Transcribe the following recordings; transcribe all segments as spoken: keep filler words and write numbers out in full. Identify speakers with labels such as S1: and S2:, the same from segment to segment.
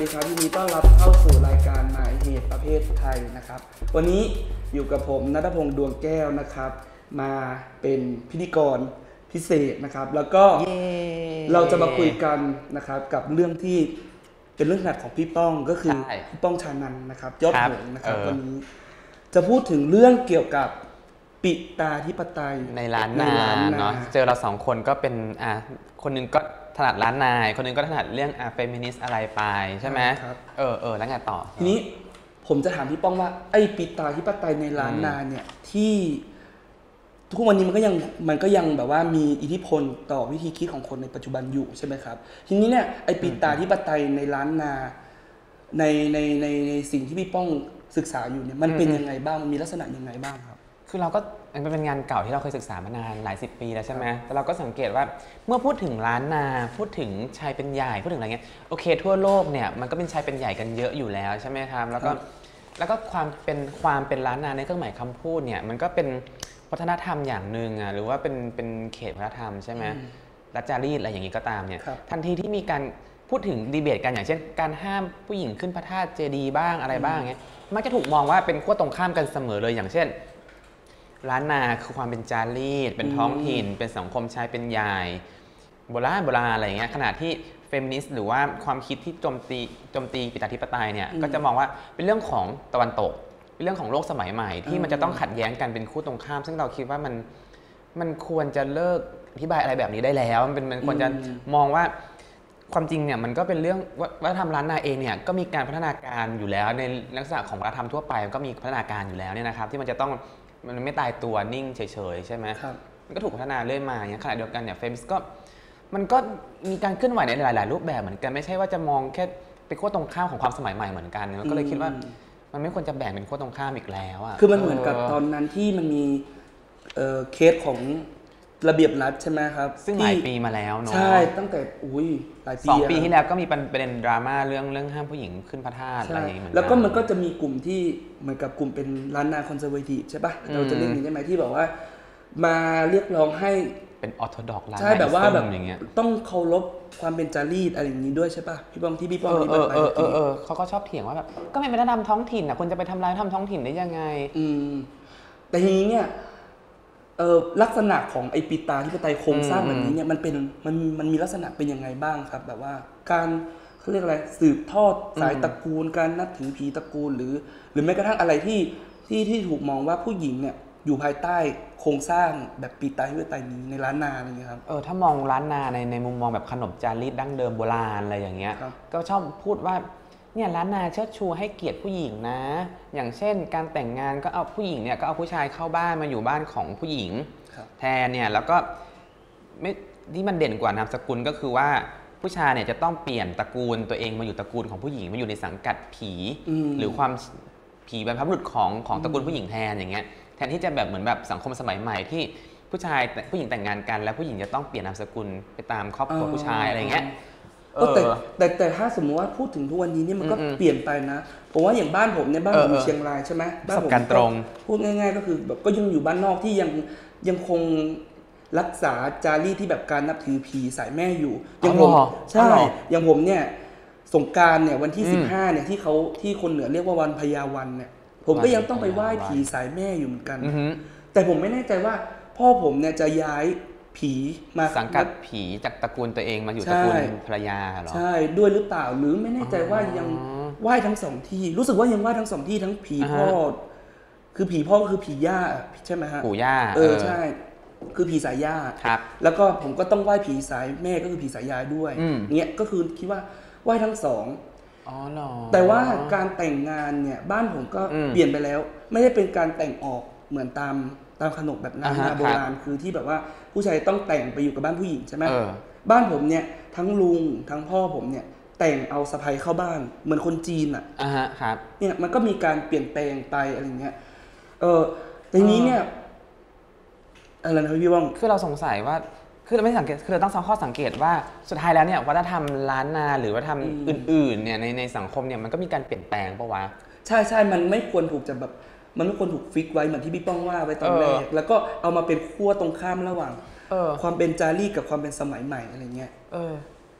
S1: ดีครับยินดีต้อนรับเข้าสู่รายการหมายเหตุประเภทไทยนะครับวันนี้อยู่กับผมณัฐพงษ์ดวงแก้วนะครับมาเป็นพิธีกรพิเศษนะครับแล้วก็เราจะมาคุยกันนะครับกับเรื่องที่เป็นเรื่องหนักของพี่ป้องก็คือพี่ป้องชานันท์นะครับยอดหงส์นะครับวันนี้จะพูดถึงเรื่องเกี่ยวกับปิตาธิปไตย
S2: ในล้านนาเนาะเจอเราสองคนก็เป็นอ่ะคนนึงก็ถนัดล้านนาคนนึงก็ถนัดเรื่องอ่ะเฟมินิสต์อะไรไปใช่ไหมเออเออแล้วไงต่อ
S1: ทีนี้ผมจะถามพี่ป้องว่าไอ้ปิตาธิปไตยในล้านนาเนี่ยที่ทุกวันนี้มันก็ยังมันก็ยังแบบว่ามีอิทธิพลต่อวิธีคิดของคนในปัจจุบันอยู่ใช่ไหมครับทีนี้เนี่ยไอ้ปิตาธิปไตยในล้านนาในในในในสิ่งที่พี่ป้องศึกษาอยู่เนี่ยมันเป็นยังไงบ้างมันมีลักษณะยังไงบ้างครับ
S2: คือเราก็มันเป็นงานเก่าที่เราเคยศึกษามานานหลายสิบปีแล้วใช่ไหมแต่เราก็สังเกตว่าเมื่อพูดถึงล้านนาพูดถึงชายเป็นใหญ่พูดถึงอะไรเงี้ยโอเคทั่วโลกเนี่ยมันก็เป็นชายเป็นใหญ่กันเยอะอยู่แล้วใช่ไหมครับแล้วก็แล้วก็ความเป็นความเป็นล้านนาในเครื่องหมายคำพูดเนี่ยมันก็เป็นวัฒนธรรมอย่างหนึ่งอ่ะหรือว่าเป็นเป็นเขตวัฒนธรรมใช่ไหมรัชจารีตอะไรอย่างนี้ก็ตามเนี่ยทันทีที่มีการพูดถึงดีเบตกันอย่างเช่นการห้ามผู้หญิงขึ้นพระธาตุเจดีย์บ้างอะไรบ้างเงี้ยมักจะถูกมองว่าเป็นขั้วตรงข้ามกันเสมอเลยอย่างเช่นล้านนาคือความเป็นจารีตเป็นท้องถิ่นเป็นสังคมชายเป็นใหญ่โบราณโบราณอะไรเงี้ยขณะที่เฟมินิสต์หรือว่าความคิดที่โจมตีโจมตีปิตาธิปไตยเนี่ยก็จะมองว่าเป็นเรื่องของตะวันตกเป็นเรื่องของโลกสมัยใหม่ที่มันจะต้องขัดแย้งกันเป็นคู่ตรงข้ามซึ่งเราคิดว่ามันมันควรจะเลิกอธิบายอะไรแบบนี้ได้แล้วมันเป็นมันควรจะมองว่าความจริงเนี่ยมันก็เป็นเรื่องวัฒนธรรมล้านนาเองเนี่ยก็มีการพัฒนาการอยู่แล้วในลักษณะของวัฒนธรรมทั่วไปก็มีพัฒนาการอยู่แล้วเนี่ยนะครับที่มันจะต้องมันไม่ตายตัวนิ่งเฉยๆใช่ไหมมันก็ถูกพัฒนาเรื่อยมาอย่างขณะเดียวกันเนี่ยเฟมินิสต์ก็มันก็มีการเคลื่อนไหวในหลายๆรูปแบบเหมือนกันไม่ใช่ว่าจะมองแค่เป็นขั้วตรงข้ามของความสมัยใหม่เหมือนกันก็เลยคิดว่ามันไม่ควรจะแบ่งเป็นขั้วตรงข้ามอีกแล้วอ่ะ
S1: คือมันเหมือนกับตอนนั้นที่มันมีเคสของระเบียบรัฐใช่ไหมครับ
S2: ซึ่งหลายปีมาแล้วเนาะ
S1: ใช่ตั้งแต่อุ้ยหลายปี
S2: สองปีที่แล้วก็มีประเด็นดราม่าเรื่องเรื่องห้ามผู้หญิงขึ้นพระธาตุอะไรอย่างเงี้ยเหมือนกัน
S1: แล้วก็มันก็จะมีกลุ่มที่เหมือนกับกลุ่มเป็นล้านนาคอนเซอร์เวทีฟใช่ป่ะเราจะเรียกอย่างนี้ได้ไหมที่บอกว่ามาเรียกร้องให้
S2: เป็นออร์โธดอกซ์ล้านนา
S1: ใช่แบบว่าแบบต้องเคารพความเป็นจารีตอะไรอย่างนี้ด้วยใช่ป่ะพี่ป้องที่พี่ป้องอธิบายไป
S2: เออเออเออเขาก็ชอบเถียงว่าแบบก็ไม่เป็นวัฒนธรรมท้องถิ่นอ่ะคุณจะไปทำลายวัฒนธรรมท้องถิ่นได้ยังไง
S1: อืมแต่ทีนี้เนี่ยเออลักษณะของไอปิตาธิปไตยโครงสร้างแบบนี้เนี่ยมันเป็นมันมันมีลักษณะเป็นยังไงบ้างครับแบบว่าการเขาเรียกอะไรสืบทอดสายตระกูลการนับถือผีตระกูลหรือหรือแม้กระทั่งอะไรที่ที่ที่ถูกมองว่าผู้หญิงเนี่ยอยู่ภายใต้โครงสร้างแบบปิตาธิปไตยนี้ในล้านนาอะไรอย่างเงี้ยครับ
S2: เออถ้ามองล้านนาในในมุมมองแบบขนบจารีตดั้งเดิมโบราณอะไรอย่างเงี้ยก็ชอบพูดว่าเนี่ยล้านนาเชิดชูให้เกียรติผู้หญิงนะอย่างเช่นการแต่งงานก็เอาผู้หญิงเนี่ยก็เอาผู้ชายเข้าบ้านมาอยู่บ้านของผู้หญิงแทนเนี่ยแล้วก็ไม่ที่มันเด่นกว่านามสกุลก็คือว่าผู้ชายเนี่ยจะต้องเปลี่ยนตระกูลตัวเองมาอยู่ตระกูลของผู้หญิงมาอยู่ในสังกัดผีหรือความผีบรรพบุรุษของของตระกูลผู้หญิงแทนอย่างเงี้ยแทนที่จะแบบเหมือนแบบสังคมสมัยใหม่ที่ผู้ชายผู้หญิงแต่งงานกันแล้วผู้หญิงจะต้องเปลี่ยนนามสกุลไปตามครอบครัวผู้ชายอะไรเงี้ย
S1: แต่แต่แต่ถ้าสมมติว่าพูดถึงทุกวันนี้นี่มันก็เปลี่ยนไปนะผมว่าอย่างบ้านผมในบ้านผมอยู่เชียงรายใช่ไหมบ้านผม
S2: กันตรง
S1: พูดง่ายๆก็คือแบบก็ยังอยู่บ้านนอกที่ยังยังคงรักษาจารีตที่แบบการนับถือผีสายแม่อยู่อย่างผมใช่อย่างผมเนี่ยสงกรานต์เนี่ยวันที่สิบห้าเนี่ยที่เขาที่คนเหนือเรียกว่าวันพญาวันเนี่ยผมก็ยังต้องไปไหว้ผีสายแม่อยู่เหมือนกันแต่ผมไม่แน่ใจว่าพ่อผมเนี่ยจะย้ายผีมา
S2: สังกัดผีจากตระกูลตัวเองมาอยู่ตระกูลภรรยาเหรอ
S1: ใช่ด้วยหรือเปล่าหรือไม่แน่ใจว่ายังไหว้ทั้งสองที่รู้สึกว่ายังไหว้ทั้งสองที่ทั้งผีพ่อคือผีพ่อก็คือผีย่าใช่ไหมฮะ
S2: ปู่ย่า
S1: เออใช่คือผีสายย่า
S2: ครับ
S1: แล้วก็ผมก็ต้องไหว้ผีสายแม่ก็คือผีสายยายด้วยเนี้ยก็คือคิดว่าไหว้ทั้งสอง
S2: อ๋อเหรอ
S1: แต่ว่าการแต่งงานเนี่ยบ้านผมก็เปลี่ยนไปแล้วไม่ได้เป็นการแต่งออกเหมือนตามตามขนบแบบล้านนาโบราณคือที่แบบว่าผู้ชายต้องแต่งไปอยู่กับบ้านผู้หญิงใช่ไหมบ้านผมเนี่ยทั้งลุงทั้งพ่อผมเนี่ยแต่งเอาสะใภ้เข้าบ้านเหมือนคนจีนอ่ะ
S2: อ่าฮะครับ
S1: เนี่ยมันก็มีการเปลี่ยนแปลงไปอะไรเงี้ยเออทีนี้เนี่ยอะไรนะพี่ว่อง
S2: คือเราสงสัยว่าคือเราไม่สังเกตคือเราต้องสังข้อสังเกตว่าสุดท้ายแล้วเนี่ยวัฒนธรรมล้านนาหรือวัฒนธรรมอื่นๆเนี่ยในในสังคมเนี่ยมันก็มีการเปลี่ยนแปลงปะวะ
S1: ใช่ใช่มันไม่ควรถูกจะแบบมันไม่ควรถูกฟิกไว้เหมือนที่พี่ป้องว่าไว้ตอนแรกแล้วก็เอามาเป็นขั้วตรงข้ามระหว่างความเป็นจารีตกับความเป็นสมัยใหม่อะไรเงี้ย
S2: เออ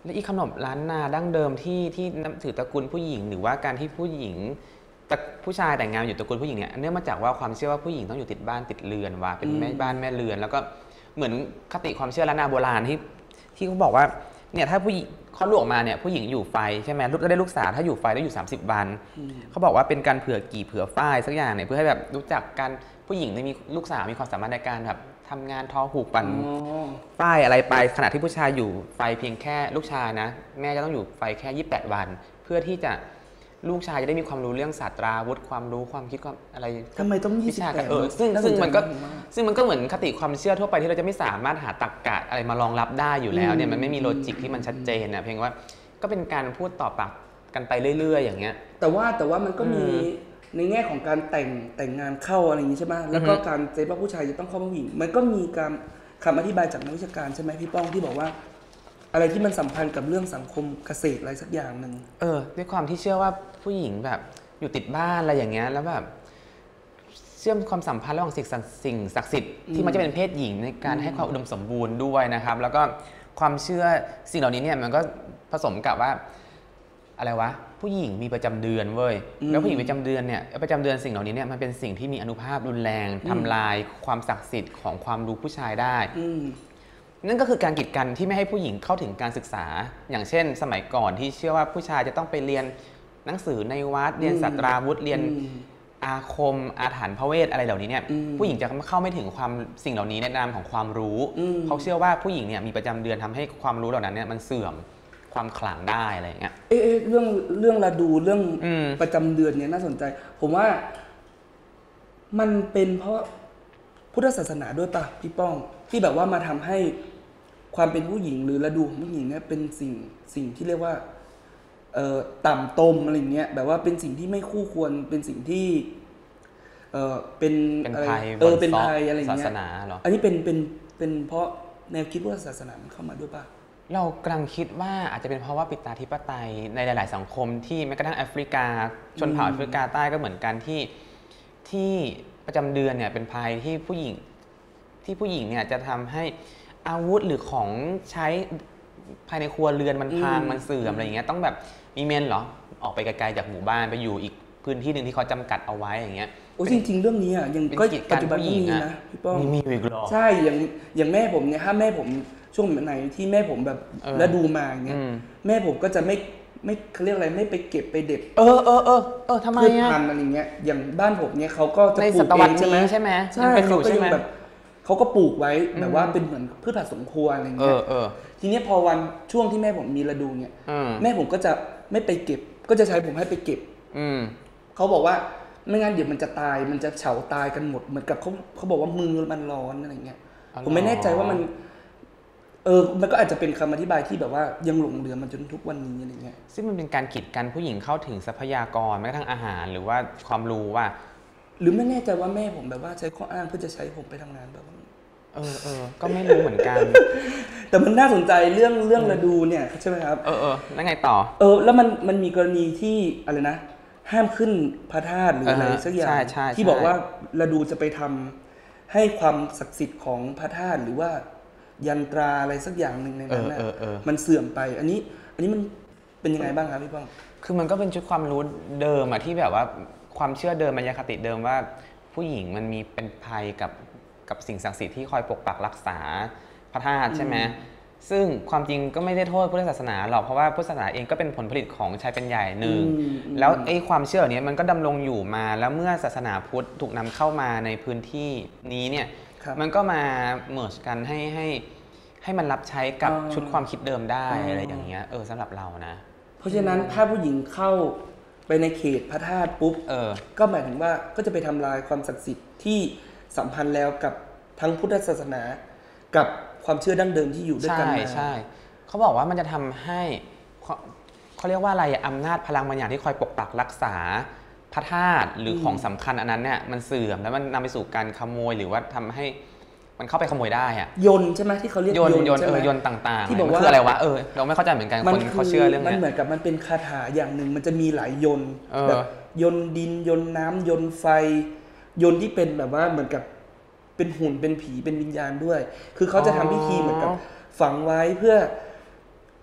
S2: และอีกขนบล้านนาดั้งเดิมที่ที่นับถือตระกูลผู้หญิงหรือว่าการที่ผู้หญิงแต่ผู้ชายแต่งงานอยู่ตระกูลผู้หญิงเนี่ยเนื่องมาจากว่าความเชื่อว่าผู้หญิงต้องอยู่ติดบ้านติดเรือนว่าเป็นแม่บ้านแม่เรือน แล้วก็เหมือนคติความเชื่อล้านนาโบราณที่ที่เขาบอกว่าเนี่ยถ้าผู้หญิงคลอดลูกออกมาเนี่ยผู้หญิงอยู่ไฟใช่ไหมลูกก็ได้ลูกสาวถ้าอยู่ไฟได้อยู่สามสิบวันเขาบอกว่าเป็นการเผื่อกี่เผื่อฝ้ายสักอย่างเนี่ยเพื่อให้แบบรู้จักกันผู้หญิงได้มีลูกสาวมีความสามารถในการแบบทำงานทอหูกปั่นฝ้ายอะไรไปขณะที่ผู้ชายอยู่ไฟเพียงแค่ลูกชายนะแม่จะต้องอยู่ไฟแค่ยี่สิบแปดวันเพื่อที่จะลูกชายจะได้มีความรู้เรื่องศาสตราวุธความรู้ความคิดความอะไร
S1: ทำไมต้องยี่สิบแปด
S2: เออซึ่งซึ่งมันก็ซึ่งมันก็เหมือนคติความเชื่อทั่วไปที่เราจะไม่สามารถหาตรรกะอะไรมารองรับได้อยู่แล้วเนี่ยมันไม่มีโลจิกที่มันชัดเจนนะเพียงว่าก็เป็นการพูดต่อปากกันไปเรื่อยๆอย่างเงี้ย
S1: แต่ว่าแต่ว่ามันก็มีในแง่ของการแต่งแต่งงานเข้าอะไรอย่างนี้ใช่ไหมแล้วก็การเซฟว่าผู้ชายจะต้องเข้าผู้หญิงมันก็มีการคำอธิบายจากนักวิชาการใช่ไหมพี่ป้องที่บอกว่าอะไรที่มันสัมพันธ์กับเรื่องสังคมเกษตรอะไรสักอย่างหนึ่ง
S2: เออด้วยความที่เชื่อว่าผู้หญิงแบบอยู่ติดบ้านอะไรอย่างเงี้ยแล้วแบบเชื่อมความสัมพันธ์ระหว่างสิ่งสิ่งศักดิ์สิทธิ์ที่มันจะเป็นเพศหญิงในการให้ความอุดมสมบูรณ์ด้วยนะครับแล้วก็ความเชื่อสิ่งเหล่านี้เนี่ยมันก็ผสมกับว่าอะไรวะผู้หญิงมีประจำเดือนเว้ยแล้วผู้หญิงประจำเดือนเนี่ยประจำเดือนสิ่งเหล่านี้เนี่ยมันเป็นสิ่งที่มีอานุภาพรุนแรงทำลายความศักดิ์สิทธิ์ของความรู้ผู้ชายได้นั่นก็คือการกีดกันที่ไม่ให้ผู้หญิงเข้าถึงการศึกษาอย่างเช่นสมัยก่อนที่เชื่อว่าผู้ชายจะต้องไปเรียนหนังสือในวัดเรียนศาสตราวุธเรียนอาคมอาถรรพ์พระเวทอะไรเหล่านี้เนี่ยผู้หญิงจะเข้าไม่ถึงความสิ่งเหล่านี้ในนามของความรู้เขาเชื่อว่าผู้หญิงเนี่ยมีประจำเดือนทำให้ความรู้เหล่านั้นเนี่ยมันเสื่อมความขลังได้อะไรอย่างเงี้ย
S1: เอ๊ะเรื่องเรื่องระดูเรื่องประจำเดือนเนี่ยน่าสนใจผมว่ามันเป็นเพราะพุทธศาสนาด้วยป่ะพี่ป้องที่แบบว่ามาทำให้ความเป็นผู้หญิงหรือระดูของผู้หญิงเนี่ยเป็นสิ่งสิ่งที่เรียกว่าเอ่อต่ำตมอะไรเงี้ยแบบว่าเป็นสิ่งที่ไม่คู่ควรเป็นสิ่งที่เอ่อเป็น
S2: อะไร
S1: เออเป็นภัยอะไรเงี้ย
S2: ศาสนาเหรอ
S1: อันนี้เป็นเป็นเป็นเพราะแนวคิดพุทธศาสนามันเข้ามาด้วยป่ะ
S2: เรากำลังคิดว่าอาจจะเป็นเพราะว่าปิตาธิปไตยในหลายๆสังคมที่แม้กระทั่งแอฟริกาชนเผ่าแอฟริกาใต้ก็เหมือนกันที่ที่ประจำเดือนเนี่ยเป็นภัยที่ผู้หญิงที่ผู้หญิงเนี่ยจะทำให้อาวุธหรือของใช้ภายในครัวเรือนมันพังมันเสื่อมอะไรอย่างเงี้ยต้องแบบมีเมนเหรอออกไปไกลๆจากหมู่บ้านไปอยู่อีกพื้นที่หนึ่งที่เขาจำกัดเอาไว้อย่างเงี้ย
S1: โอ้จริงๆเรื่องนี้อ่ะยังก็ปัจจุบันก็มีนะพี่ป้อง
S2: มีอีกหรอ
S1: ใช่อย่างอย่างแม่ผมเนี่ยถ้าแม่ผมช่วงไหนที่แม่ผมแบบแล้วดูมาอย่างเงี้ยแม่ผมก็จะไม่ไม่เขาเรียกอะไรไม่ไปเก็บไปเด็ด
S2: เออเออเออเออทำไมอ่ะ
S1: พืชพันธุ์อะไรเงี้ยอย่างบ้านผมเนี่ยเขาก็จะปลูกเองใช่ไหม
S2: ใช่ไหม
S1: ใช่เขาก็ยังแบบเขาก็ปลูกไว้แบบว่าเป็นเหมือนพืชผักสวนครัวอะไรเงี้ยทีนี้พอวันช่วงที่แม่ผมมีฤดูเนี่ยแม่ผมก็จะไม่ไปเก็บก็จะใช้ผมให้ไปเก็บเขาบอกว่าไม่งั้นเดี๋ยวมันจะตายมันจะเฉาตายกันหมดเหมือนกับเขาเขาบอกว่ามือมันร้อนอะไรเงี้ยผมไม่แน่ใจว่ามันเออมันก็อาจจะเป็นคำอธิบายที่แบบว่ายังหลงเหลือมาจนทุกวันนี้อะไรเงี้ย
S2: ซึ่งมันเป็นการกีดกันผู้หญิงเข้าถึงทรัพยากรแม้กระทั่งอาหารหรือว่าความรู้ว่า
S1: หรือไม่แน่ใจว่าแม่ผมแบบว่าใช้ข้ออ้างเพื่อจะใช้ผมไปทำงานแบบ
S2: เออเออก็ไม่รู้เหมือนกัน
S1: แต่มันน่าสนใจเรื่องเรื่องฤดูเนี่ยใช่ไหมครับ
S2: เออเออแล้วไงต่อ
S1: เออแล้วมันมันมีกรณีที่อะไรนะห้ามขึ้นพระธาตุหรืออะไรสักอย่างที่บอกว่าฤดูจะไปทำให้ความศักดิ์สิทธิ์ของพระธาตุหรือว่ายันตราอะไรสักอย่างหนึ่งในนั้นนะมันเสื่อมไปอันนี้อันนี้มันเป็นยังไงบ้างครับพี่ป้อง
S2: คือมันก็เป็นชุดความรู้เดิมอะที่แบบว่าความเชื่อเดิมมายาคติเดิมว่าผู้หญิงมันมีเป็นภัยกับกับสิ่งศักดิ์สิทธิ์ที่คอยปกปักรักษาพระธาตุใช่ไหมซึ่งความจริงก็ไม่ได้โทษพุทธศาสนาหรอกเพราะว่าพุทธศาสนาเองก็เป็นผลผลิตของชายเป็นใหญ่หนึ่งแล้วไอ้ความเชื่อนี้มันก็ดำรงอยู่มาแล้วเมื่อศาสนาพุทธถูกนำเข้ามาในพื้นที่นี้เนี่ยมันก็มาเมิร์จกันให้ให้ให้มันรับใช้กับชุดความคิดเดิมได้อะไรอย่างเงี้ยเออสำหรับเรานะ
S1: เพราะฉะนั้นถ้าผู้หญิงเข้าไปในเขตพระธาตุปุ๊บเออก็หมายถึงว่าก็จะไปทำลายความศักดิ์สิทธิ์ที่สัมพันธ์แล้วกับทั้งพุทธศาสนากับความเชื่อดั้งเดิมที่อยู่ด้วยกัน
S2: มาใช่ใช่เขาบอกว่ามันจะทำให้เขาเรียกว่าอะไรอำนาจพลังบางอย่างที่คอยปกปักรักษาพระธาตุหรือของสำคัญอันนั้นเนี่ยมันเสื่อมแล้วมันนำไปสู่การขโมยหรือว่าทำให้มันเข้าไปขโมยได้อะ
S1: ยนใช่ไหมที่เขาเรียก
S2: ยนยนเออยนต่างๆที่บอกว่าคืออะไรวะเออเราไม่เข้าใจเหมือนกันคนเขาเชื่อเรื่องนี้
S1: มันเหมือนกับมันเป็นคาถาอย่างหนึ่งมันจะมีหลายยนแบบยนดินยนน้ำยนไฟยนที่เป็นแบบว่าเหมือนกับเป็นหุ่นเป็นผีเป็นวิญญาณด้วยคือเขาจะทำพิธีเหมือนกับฝังไว้เพื่อ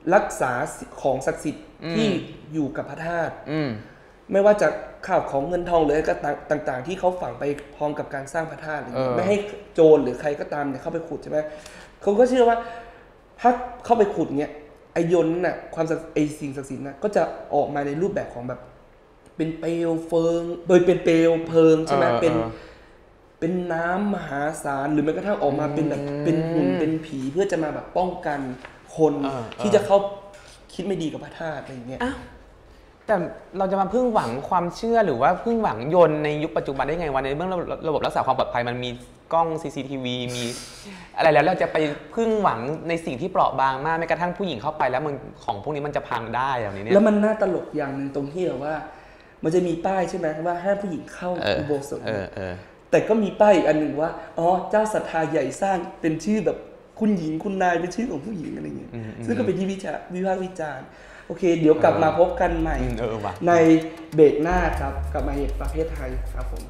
S1: รักษาของศักดิ์สิทธิ์ที่อยู่กับพระธาตุไม่ว่าจะข่าวของเงินทองหรืออะไรก็ต่างๆที่เขาฝังไปพร้อมกับการสร้างพระธาตุไม่ให้โจรหรือใครก็ตามเนี่ยเข้าไปขุดใช่ไหมเขาก็เชื่อว่าถ้าเข้าไปขุดเนี่ยไอยนน่ะความไอสิ่งศักดิ์สิทธิ์น่ะก็จะออกมาในรูปแบบของแบบเป็นเปลวเฟิงโดยเป็นเปลวเพลิงใช่ไหมเป็นเป็นน้ำมหาศาลหรือแม้กระทั่งออกมาเป็นแบบเป็นหุ่นเป็นผีเพื่อจะมาแบบป้องกันคนที่จะเข้าคิดไม่ดีกับพระธาตุอะไรอย่างเงี้ย
S2: แต่เราจะมาพึ่งหวังความเชื่อหรือว่าพึ่งหวังยนต์ในยุคปัจจุบันได้ไงวันในเบื้องระบบรักษาความปลอดภัยมันมีกล้อง ซี ซี ที วี มีอะไรแล้วเราจะไปพึ่งหวังในสิ่งที่เปราะบางมากแม้กระทั่งผู้หญิงเข้าไปแล้วมันของพวกนี้มันจะพังได้อย่างนี้เนี่ย
S1: แล้วมันน่าตลกอย่างหนึ่งตรงที่แบบว่ามันจะมีป้ายใช่ไหมว่าห้ามผู้หญิงเข้าอุโบสถแต่ก็มีป้ายอีกอันหนึ่งว่าอ๋อเจ้าศรัทธาใหญ่สร้างเป็นชื่อแบบคุณหญิงคุณนายเป็นชื่อของผู้หญิงอะไรเงี้ยซึ่งก็เป็นที่วิจารณ์วิพากษ์วิจารณ์โอเคเดี๋ยวกลับมาพบกันใหม่ในเบรกหน้าครับกับมาเหตุประเภทไทยครับผม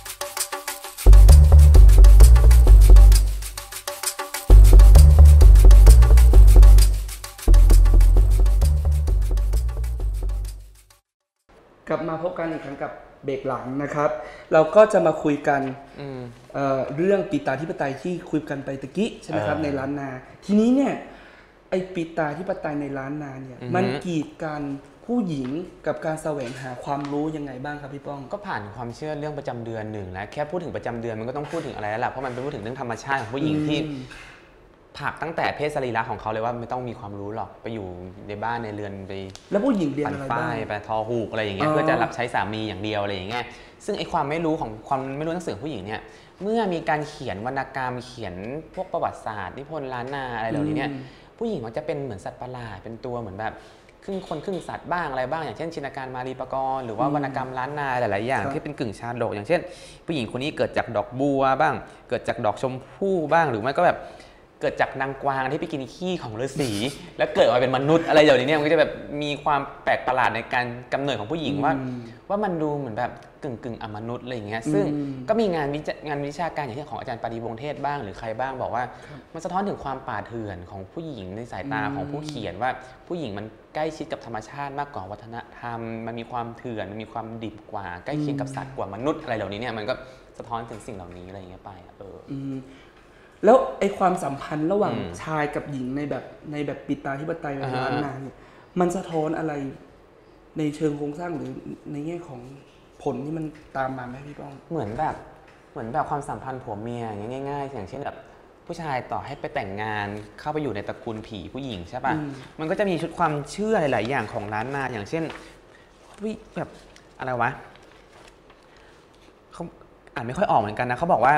S1: กลับมาพบกันอีกครั้งกับเบรกหลังนะครับเราก็จะมาคุยกัน เ, เรื่องปิตาธิปไตยที่คุยกันไปตะกี้ใช่ไหมครับในล้านนาทีนี้เนี่ยไอปิตาธิปไตยในล้านนาเนี่ยมันกีดกันผู้หญิงกับการแสวงหาความรู้ยังไงบ้างครับพี่ป้อง
S2: ก็ผ่านความเชื่อเรื่องประจำเดือนหนึ่งแล้วแค่พูดถึงประจำเดือนมันก็ต้องพูดถึงอะไรแล้วล่ะเพราะมันเป็นพูดถึงเรื่องธรรมชาติของผู้หญิงที่ผักตั้งแต่เพศสรีระของเขาเลยว่าไม่ต้องมีความรู้หรอกไปอยู่ในบ้านในเรือนไป
S1: แล้วผู้หญิงเรียนอะไรบ้าง
S2: ไปทอหูกอะไรอย่างเงี้ยเพื่อจะรับใช้สามีอย่างเดียวอะไรอย่างเงี้ยซึ่งไอความไม่รู้ของความไม่รู้หนังสือผู้หญิงเนี่ยเมื่อมีการเขียนวรรณกรรมเขียนพวกประวัติศาสตร์นิพนธ์ล้านนาอะไรเหล่านี้เนี่ยผู้หญิงมันจะเป็นเหมือนสัตว์ประหลาดเป็นตัวเหมือนแบบครึ่งคนครึ่งสัตว์บ้างอะไรบ้างอย่างเช่นชินการมารีปกรณ์หรือว่าวรรณกรรมล้านนาหลายๆอย่างที่เป็นกึ่งชาดกอย่างเช่นผู้หญิงคนนี้เกิดจากดอกบัวบ้างเกิดจากดอกชมพู่บ้างหรือไม่ก็แบบเกิดจากนางกวางที่ไปกินขี้ของฤาษีแล้วเกิดมาเป็นมนุษย์อะไรอย่างนี้เนี่ยมันก็จะแบบมีความแปลกประหลาดในการกำเนิดของผู้หญิงว่าว่ามันดูเหมือนแบบกึ่งกึ่งอมนุษย์อะไรอย่างเงี้ยซึ่งก็มีงานวิจัยงานวิชาการอย่างเช่นของอาจารย์ปรีวงศ์เทศบ้างหรือใครบ้างบอกว่ามันสะท้อนถึงความป่าเถื่อนของผู้หญิงในสายตาของผู้เขียนว่าผู้หญิงมันใกล้ชิดกับธรรมชาติมากกว่าวัฒนธรรมมันมีความเถื่อนมันมีความดิบกว่าใกล้เคียงกับสัตว์กว่ามนุษย์อะไรเหล่านี้เนี่ยมันก็สะท้อนถึงสิ่งเหล่านี้อะไรอย่างเงี้ยไปเออ
S1: แล้วไอ้ความสัมพันธ์ระหว่างชายกับหญิงในแบบในแบบปิตาธิปไตยในล้านนาเนี่ยมันสะท้อนอะไรในเชิงโครงสร้างหรือในแง่ของผลที่มันตามมาไหมพี่ป้อง
S2: เหมือนแบบเหมือนแบบความสัมพันธ์ผัวเมียอย่างง่ายๆอย่างเช่นแบบผู้ชายต่อให้ไปแต่งงานเข้าไปอยู่ในตระกูลผีผู้หญิงใช่ป่ะมันก็จะมีชุดความเชื่อหลายๆอย่างของล้านนาอย่างเช่นแบบอะไรวะเขาอ่านไม่ค่อยออกเหมือนกันนะเขาบอกว่า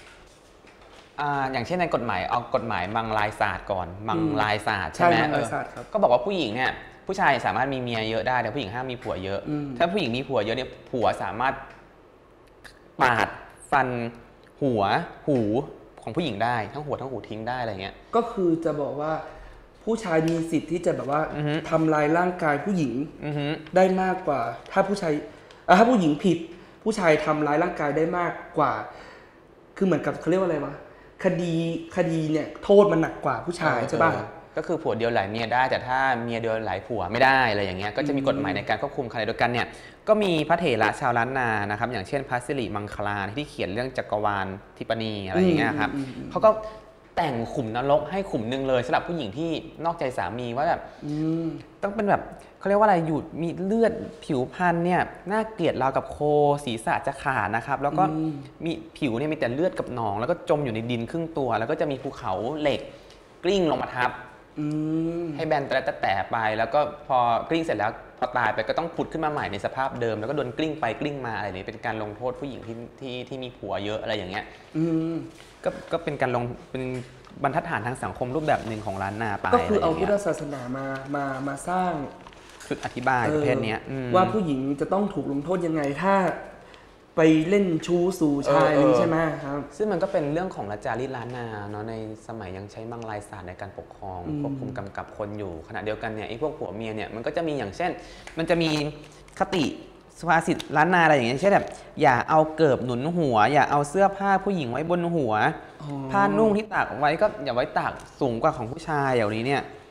S2: อย่างเช่นในกฎหมายเอากฎหมายมังลายศาสตร์ก่อนมังลายศาสตร์ใช่ไหมก็บอกว่าผู้หญิงเนี่ยผู้ชายสามารถมีเมียเยอะได้แต่ผู้หญิงห้ามมีผัวเยอะถ้าผู้หญิงมีผัวเยอะเนี่ยผัวสามารถปาดฟันหัวหูของผู้หญิงได้ทั้งหัวทั้งหูทิ้งได้อะไรเงี้ย
S1: ก็คือจะบอกว่าผู้ชายมีสิทธิ์ที่จะแบบว่าทำลายร่างกายผู้หญิงได้มากกว่าถ้าผู้ชายถ้าผู้หญิงผิดผู้ชายทำลายร่างกายได้มากกว่าคือเหมือนกับเขาเรียกว่าอะไรวะคดีคดีเนี่ยโทษมันหนักกว่าผู้ชายใช่ป่ะ
S2: ก็คือผัวเดียวหลายเมียได้แต่ถ้าเมียเดียวหลายผัวไม่ได้อะไรอย่างเงี้ยก็จะมีกฎหมายในการควบคุมขณะเดียวกันเนี่ยก็มีพระเถระชาวล้านนานะครับอย่างเช่นพระสิริมังคลาที่เขียนเรื่องจักรวาลทิปณีอะไรอย่างเงี้ยครับเขาก็แต่งขุมนรกให้ขุมนึงเลยสำหรับผู้หญิงที่นอกใจสามีว่าแบบต้องเป็นแบบเขาเรียกว่าอะไรอยู่มีเลือดผิวพรรณเนี่ยน่าเกลียดราวกับโคศีรษะจะขาดนะครับแล้วก็มีผิวเนี่ยมีแต่เลือดกับหนองแล้วก็จมอยู่ในดินครึ่งตัวแล้วก็จะมีภูเขาเหล็กกลิ้งลงมาทับให้แบนแต่แต่แต่ไปแล้วก็พอกลิ้งเสร็จแล้วพอตายไปก็ต้องผุดขึ้นมาใหม่ในสภาพเดิมแล้วก็โดนกลิ้งไปกลิ้งมาอะไรนี้เป็นการลงโทษผู้หญิงที่ที่ที่มีผัวเยอะอะไรอย่างเงี้ยก็ก็เป็นการลงเป็นบรรทัดฐานทางสังคมรูปแบบหนึ่งของล้านนาไป
S1: ก็คือเอาพุทธศาสนามามามาสร้าง
S2: จุดอธิบายประเภทนี้
S1: ว่าผู้หญิงจะต้องถูกลงโทษยังไงถ้าไปเล่นชู้สู่ชายใช่ไหมครับ
S2: ซึ่งมันก็เป็นเรื่องของราชาลีล้านนาเนาะในสมัยยังใช้มังลายศาสตร์ในการปกครองควบคุมกำกับคนอยู่ขณะเดียวกันเนี่ยไอ้พวกผัวเมียเนี่ยมันก็จะมีอย่างเช่นมันจะมีคติสุภาษิตล้านนาอะไรอย่างเงี้ยเช่นแบบอย่าเอาเกิบหนุนหัวอย่าเอาเสื้อผ้าผู้หญิงไว้บนหัวผ้านุ่งที่ตากไว้ก็อย่าไว้ตากสูงกว่าของผู้ชายอย่างนี้เนี่ย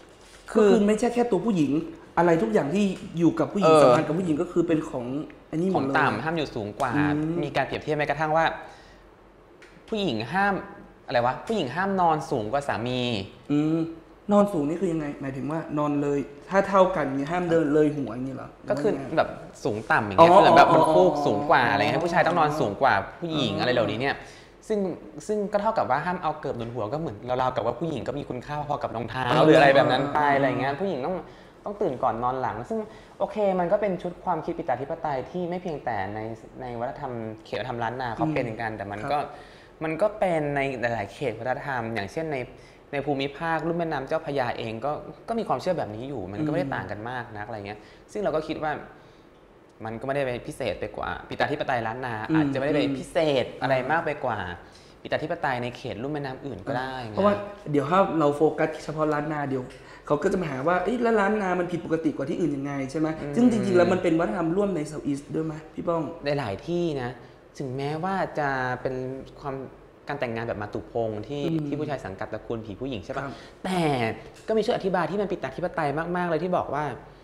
S1: ก็คือไม่ใช่แค่ตัวผู้หญิงอะไรทุกอย่างที่อยู่กับผู้หญิง
S2: เออ
S1: สัมพันธ์กับผู้หญิงก็คือเป็นของอันนี้ห
S2: ข
S1: ม
S2: อ
S1: ด
S2: ง
S1: เลย
S2: ต่ำห้ามอยู่สูงกว่า
S1: อืม
S2: มีการเปรียบเทียบแม้กระทั่งว่า ผู้หญิงห้ามอะไรวะผู้หญิงห้ามนอนสูงกว่าสามี
S1: อืมนอนสูงนี่คือยังไงหมายถึงว่านอนเลยถ้าเท่ากันเนี่ยห้ามเดินเลยหัวอย่างนี้เหรอ
S2: ก็คือ
S1: หรืว่ายังไง
S2: แบบสูงต่ำอย่างเงี้ย
S1: อ๋อ
S2: คือแบบมัน
S1: อ๋อ
S2: ฟูกสูงกว่า
S1: อ๋ออ
S2: อะไรเงี้ยผู้ชายต้องนอนสูงกว่าผู้หญิง
S1: อ๋ออ
S2: อะไรเหล่านี้เนี่ยซึ่งซึ่งก็เท่ากับว่าห้ามเอาเกิบหนุนหัวก็เหมือนเราๆกับว่าผู้หญิงก็มีคุณค่าพอๆกับรองเท้าหรืออะไรแบบนั้นไปอะไรเงี้ยผู้หญิงต้องต้องตื่นก่อนนอนหลัง ซึ่งโอเคมันก็เป็นชุดความคิดปิตาธิปไตยที่ไม่เพียงแต่ในในวัฒนธรรมเขตวัฒนธรรมล้านนาเขาเป็นกันแต่มันก็มันก็เป็นในหลาย ๆ เขตวัฒนธรรม อย่างเช่นในในภูมิภาคลุ่มแม่น้ำเจ้าพระยาเองก็ก็มีความเชื่อแบบนี้อยู่ มันก็ไม่ได้ต่างกันมากนักอะไรเงี้ยซึ่งเราก็คิดว่ามันก็ไม่ได้ไปพิเศษไปกว่าปิตาธิปไตยล้านนาอาจจะไม่ได้ไปพิเศษอะไรมากไปกว่าปิตาธิปไตยในเขตลุ่มแม่น้ำอื่นก็ได้
S1: เพราะว่าเดี๋ยวถ้าเราโฟกัสเฉพาะล้านนาเดียวเขาก็จะมาหาว่าเอ้ยแล้วล้านนามันผิดปกติกว่าที่อื่นยังไงใช่ไหมซึ่งจริงๆแล้วมันเป็นวัฒนธรรมร่วมในเซาท์อีสต์ด้วยไหมพี่ป้อง
S2: ในหลายที่นะถึงแม้ว่าจะเป็นความการแต่งงานแบบมาตุพงที่ที่ผู้ชายสังกัดตระกูลผีผู้หญิงใช่ปะแต่ก็มีช่วยอธิบายที่มันปิตาธิปไตยมากๆเลยที่บอกว่า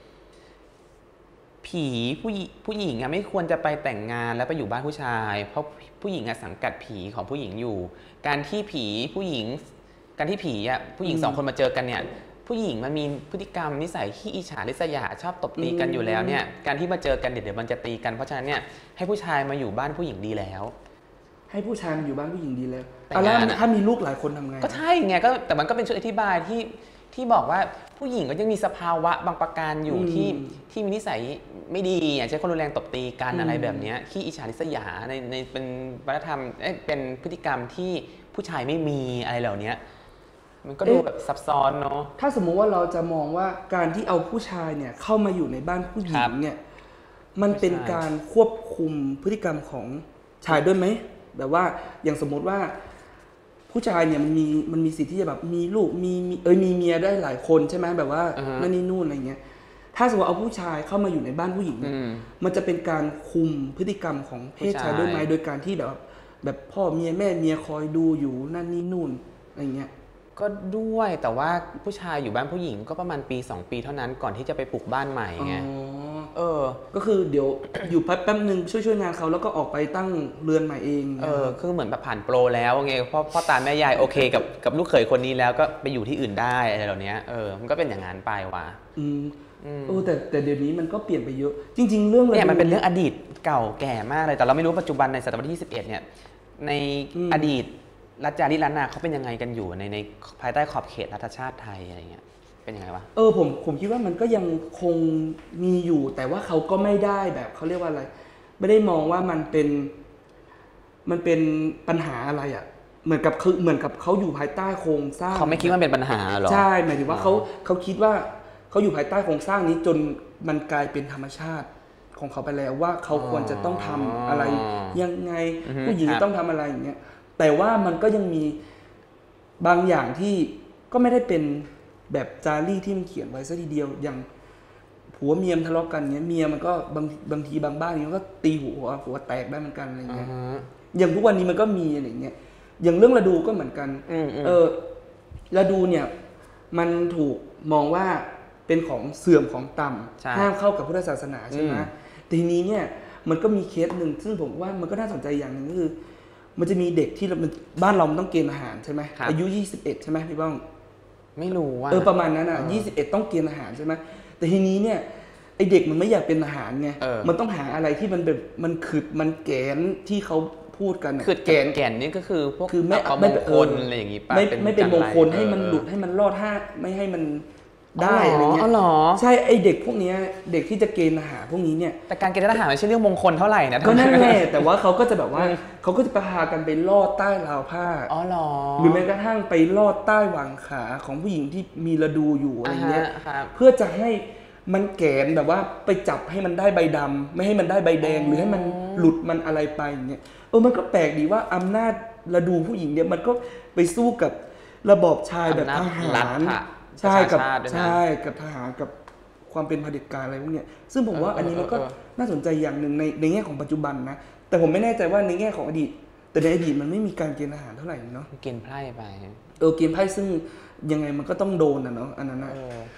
S2: ผีผู้ผู้หญิงอะไม่ควรจะไปแต่งงานแล้วไปอยู่บ้านผู้ชายเพราะผู้หญิงอะสังกัดผีของผู้หญิงอยู่ การที่ผีผู้หญิงการที่ผีอะผู้หญิงสองคนมาเจอกันเนี่ยผู้หญิงมันมีพฤติกรรมนิสัยขี้อิจฉาริษยาชอบตบตีกันอยู่แล้วเนี่ยการที่มาเจอกันเดี๋ยวมันจะตีกันเพราะฉะนั้นเนี่ยให้ผู้ชายมาอยู่บ้านผู้หญิงดีแล้ว
S1: ให้ผู้ชายมาอยู่บ้านผู้หญิงดีแล้ว
S2: แต่
S1: อ่ะแล้ว
S2: งานอะ
S1: ถ้ามีลูกหลายคนทำไง
S2: ก็ใช่ไงก็แต่มันก็เป็นชุดอธิบายที่ที่บอกว่าผู้หญิงก็ยังมีสภาวะบางประการอยู่
S1: อืม
S2: ที่ที่มีนิสัยไม่ดีอย่างเช่นคนรุนแรงตบตีกัน
S1: อืม
S2: อะไรแบบเนี้ยขี้อิจฉาริษยาในในเป็นวัฒนธรรมเอ้ยเป็นพฤติกรรมที่ผู้ชายไม่มีอะไรเหล่านี้มันก็ดูแบบซับซ้อนเนาะ
S1: ถ้าสมมุติว่าเราจะมองว่าการที่เอาผู้ชายเนี่ยเข้ามาอยู่ในบ้านผู้หญิ
S2: ครั
S1: ง
S2: บ
S1: เนี่ยมันเป็น
S2: ใช่
S1: การควบคุมพฤติกรรมของชายด้วยไหมแบบว่าอย่างสมมติว่าผู้ชายเนี่ยมันมีมันมีสิทธิ์ที่จะแบบมีลูกมีมีเอยมีเมียได้หลายคนใช่ไหมแบบว่า
S2: อ่าฮะ
S1: นั่นนี่นู่นอะไรเงี้ยถ้าสมมติเอาผู้ชายเข้ามาอยู่ในบ้านผู้หญิงเนี่ย
S2: อืม
S1: มันจะเป็นการคุมพฤติกรรมของเพศชาย
S2: ผู้ชาย
S1: ด้วยไหมโดยการที่แบบแบบพ่อเมียแม่เมียคอยดูอยู่นั่นนี่นู่นอะไรเงี้ย
S2: ก็ด้วยแต่ว่าผู้ชายอยู่บ้านผู้หญิงก็ประมาณปีสองปีเท่านั้นก่อนที่จะไปปลูกบ้านใหม่ไง
S1: อ๋อ
S2: เออ
S1: ก็คือเดี๋ยว อยู่แป๊บแป๊บนึงช่วยช่วยงานเขาแล้วก็ออกไปตั้งเรือนใหม่เอง
S2: เออคือเหมือนแบบผ่านโปรแล้วไงพ่อพ่อตาแม่ยายโอเคกับกับลูกเขยคนนี้แล้วก็ไปอยู่ที่อื่นได้อะไรเหล่านี้เออมันก็เป็นอย่างนั้นไปว่ะ
S1: อืมเออแต่แต่เดี๋ยวนี้มันก็เปลี่ยนไปเยอะ จริง ๆ เรื่อง
S2: เนี่ยมันเป็นเรื่อง
S1: อ
S2: อดีตเก่าแก่มากเลยแต่เราไม่รู้ปัจจุบันในศตวรรษที่ยี่สิบเอ็ดเนี่ยในอดีตรัฐจารีล้านนาเขาเป็นยังไงกันอยู่ในในภายใต้ขอบเขตรัฐชาติไทยอะไรเงี้ยเป็นยังไงวะ
S1: เออผมผมคิดว่ามันก็ยังคงมีอยู่ แต่ว่าเขาก็ไม่ได้แบบเขาเรียกว่าอะไร ไม่ได้มองว่ามันเป็น มันเป็นปัญหาอะไรอ่ะ เหมือนกับคือเหมือนกับเขาอยู่ภายใต้โครงสร้าง
S2: เขาไม่คิดว่ามันเป็นปัญหาหรอ
S1: ใช่หมายถึงว่าเขาเขาคิดว่าเขาอยู่ภายใต้โครงสร้างนี้จนมันกลายเป็นธรรมชาติของเขาไปแล้วว่าเขาควรจะต้องทำอะไรยังไงผู้หญิงต้องทำอะไรอย่างเงี้ยแต่ว่ามันก็ยังมีบางอย่างที่ก็ไม่ได้เป็นแบบจารีตที่มันเขียนไว้ซะทีเดียวอย่างผัวเมียมทะเลาะกันเงี้ยเมียมันก็บางบางทีบางบ้านมันก็ตีหัวหัวแตกได้เหมือนกันอะไรเงี้ยอย่างทุกวันนี้มันก็มีอะไรเงี้ยอย่างเรื่องระดูก็เหมือนกันเออระดูเนี่ยมันถูกมองว่าเป็นของเสื่อมของต่ำห้ามเข้ากับพุทธศาสนาใช่ไหมทีนี้เนี่ยมันก็มีเคสหนึ่งซึ่งผมว่ามันก็น่าสนใจอย่างหนึ่งก็คือมันจะมีเด็กที่บ้านเรามันต้องเกณฑ์อาหารใช่ไหมอายุยี่สิบเอ็ดใช่ไหมพี่บ้อง
S2: ไม่รู้ว่า
S1: เออประมาณนั้นอ่ะยี่สิบเอ็ดต้องเกณฑ์อาหารใช่ไหมแต่ทีนี้เนี่ยไอเด็กมันไม่อยากเป็นทหารไงมันต้องหาอะไรที่มันแบบมันขืดมันแกนที่เขาพูดกัน
S2: คือแกนแกนนี่ก็คือพวก
S1: คือไม่
S2: มงคลอะไรอย่างงี้ป่ะ
S1: ไม่ไม่เป็นมงคลให้มันหลุดให้มันรอดห้าไม่ให้มันได้อะไรเงี้ยใช่ไอเด็กพวกนี้เด็กที่จะเกณฑ์ทหารพวกนี้เนี่ย
S2: แต่การเกณฑ์ทหารไม่ใช่เรื่องมงคลเท่าไหร่นะ
S1: ก็นั่นแหละแต่ว่าเขาก็จะแบบว่าเขาก็จะพากันไปลอดใต้ราวผ้า
S2: อ๋อหรอ
S1: หรือแม้กระทั่งไปลอดใต้หว่างขาของผู้หญิงที่มีระดูอยู่อะไรเงี้ย
S2: ครับ
S1: เพื่อจะให้มันแกนแบบว่าไปจับให้มันได้ใบดำไม่ให้มันได้ใบแดงหรือให้มันหลุดมันอะไรไปอย่างเงี้ยเออมันก็แปลกดีว่าอำนาจระดูผู้หญิงเนี่ยมันก็ไปสู้กับระบอบชายแบบทหารใช่กับใช่กับทหารกับความเป็นเผด็จการอะไรพวกเนี้ยซึ่งผมว่าอันนี้มันก็น่าสนใจอย่างหนึ่งในในแง่ของปัจจุบันนะแต่ผมไม่แน่ใจว่าในแง่ของอดีตแต่ในอดีตมันไม่มีการเกณฑ์ทหารเท่าไหร่เนาะ
S2: เกณฑ์ไพร่ไป
S1: เออเกณฑ์ไพ่ซึ่งยังไงมันก็ต้องโดนนะเนาะอันนั้นนะ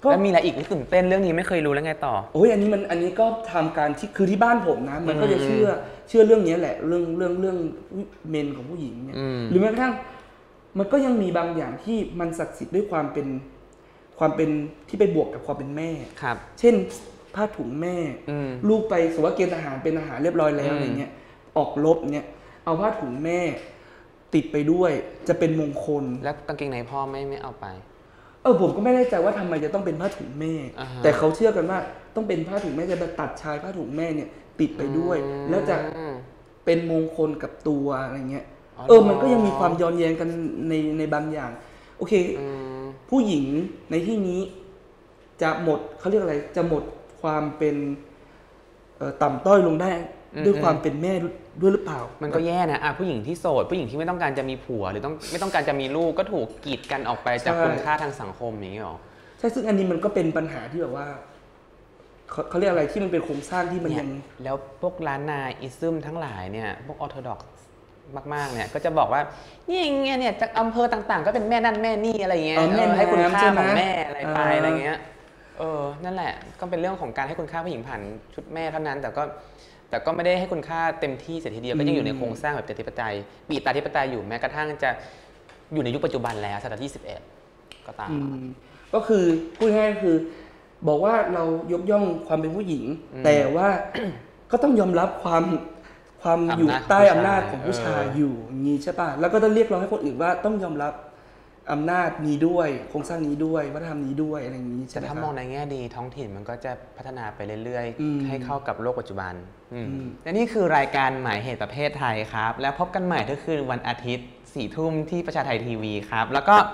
S2: แล้วมีอะไรอีกที่ตื่นเต้นเรื่องนี้ไม่เคยรู้แล้วไงต่อ
S1: โอ้ยอันนี้มันอันนี้ก็ทำการที่คือที่บ้านผมนะมันก็จะเชื่อเชื่อเรื่องนี้แหละเรื่องเรื่องเรื่องเมนของผู้หญิงเนี่ยหรือแม้กระทั่งมันก็ยังมีบางอย่างที่มันศักดิ์สิทธิ์ด้วยความเป็นความเป็นที่ไปบวกกับความเป็นแม่
S2: ครับ
S1: เช่นผ้าถุงแม่ลูกไปสมมติว่าเกณฑ์ทหารเป็นทหารเรียบร้อยแล้วอะไรเงี้ยออกรบเนี่ยเอาผ้าถุงแม่ติดไปด้วยจะเป็นมงคล
S2: แล้วกางเกงในพ่อไม่ไม่เอาไป
S1: เออผมก็ไม่แน่ใจว่าทำไมจะต้องเป็นผ้าถุงแม่ uh-huh. แต่เขาเชื่อกันว่าต้องเป็นผ้าถุงแม่จะตัดชายผ้าถุงแม่เนี่ยติดไปด้วย uh-huh. แล้วจะเป็นมงคลกับตัวอะไรเงี้ย uh-huh. เออมันก็ยังมีความย้อนแย้งกันในในบางอย่างโอเค uh-huh. ผู้หญิงในที่นี้จะหมดเขาเรียกอะไรจะหมดความเป็นต่ำต้อยลงได้ uh-huh. ด้วยความเป็นแม่ด้วยหรือเปล่า
S2: มันก็แย่นะอ่ะผู้หญิงที่โสดผู้หญิงที่ไม่ต้องการจะมีผัวหรือต้องไม่ต้องการจะมีลูกก็ถูกกีดกันออกไปจากคุณค่าทางสังคมอย่างนี้หรอ
S1: ใช่ซึ่งอันนี้มันก็เป็นปัญหาที่แบบว่าเขาเขาเรียกอะไรที่มันเป็นโครงสร้างที่มันยัง
S2: แล้วพวกล้านนาอิซึมทั้งหลายเนี่ยพวกออร์โธดอกซ์มากๆเนี่ยก็จะบอกว่านี่ไงเนี่ยจากอำเภอต่างๆก็เป็นแม่นั่นแม่นี่อะไรเงี้ยให้คุณค่าของแม่อะไรไปอะไรเงี้ยเออนั่นแหละก็เป็นเรื่องของการให้คุณค่าผู้หญิงผ่านชุดแม่เท่านั้นแต่ก็แต่ก็ไม่ได้ให้คุณค่าเต็มที่เสียทีเดียวก็ยังอยู่ในโครงสร้างแบบประชาธิปไตยปีตาธิปไตยอยู่แม้กระทั่งจะอยู่ในยุคปัจจุบันแล้วศตวรรษที่สิบเอ็ดก็ตาม
S1: ก็คือพูดง่ายๆคือบอกว่าเรายกย่องความเป็นผู้หญิงแต่ว่าก็ต้องยอมรับความความอยู่ใต้อำนาจของผู้ชายอยู่อย่างนี้ใช่ป่ะแล้วก็ต้องเรียกร้องให้คนอื่นว่าต้องยอมรับอำนาจนี้ด้วยโครงสร้างนี้ด้วยวัฒนธรรมนี้ด้วยอะไรอย่างนี้ใช่ไหมครับ
S2: แต่ถ้ามองในแง่ดีท้องถิ่นมันก็จะพัฒนาไปเรื่อยๆให้เข้ากับโลกปัจจุบันและนี่คือรายการหมายเหตุประเภทไทยครับแล้วพบกันใหม่ทุกคืนวันอาทิตย์สี่ทุ่มที่ประชาไทยทีวีครับแล้วก็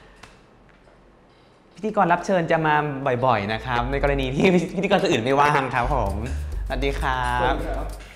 S2: พิธีกรรับเชิญจะมาบ่อยๆนะครับในกรณีที่พิธีกรอื่นไม่ว่างครับผมสวัสดีครับ